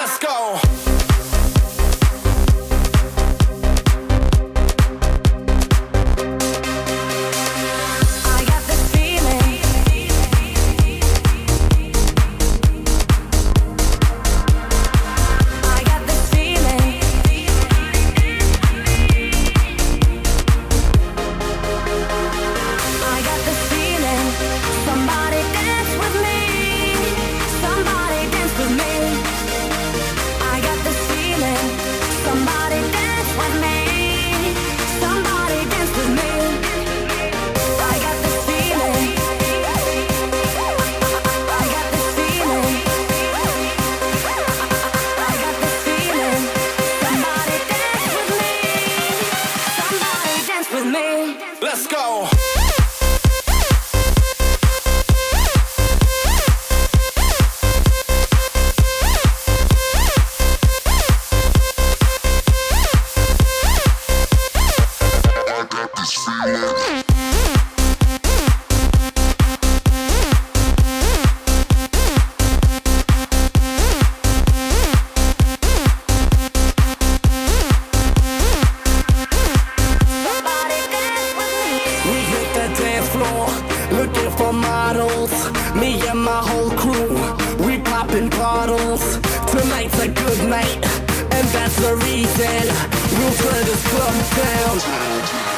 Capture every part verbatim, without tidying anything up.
Let's go. Let's go. Looking for models, me and my whole crew, we popping bottles. Tonight's a good night, and that's the reason we'll turn this club down.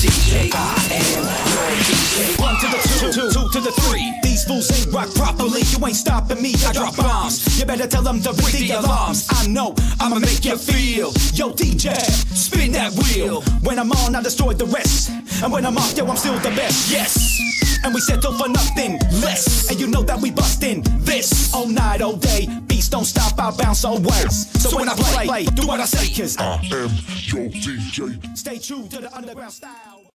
Fools ain't rock properly. you ain't stopping me, I drop bombs. You better tell them to ring the alarms. I know I'ma make you feel. Yo D J, spin that wheel. When I'm on, I destroy the rest, and when I'm off, yo, I'm still the best. Yes, and we settle for nothing less. And you know that we bustin' this all night, all day. Beats don't stop, I bounce always. So, so when I play, play, do what I say, cause I am your D J. Stay true to the underground style.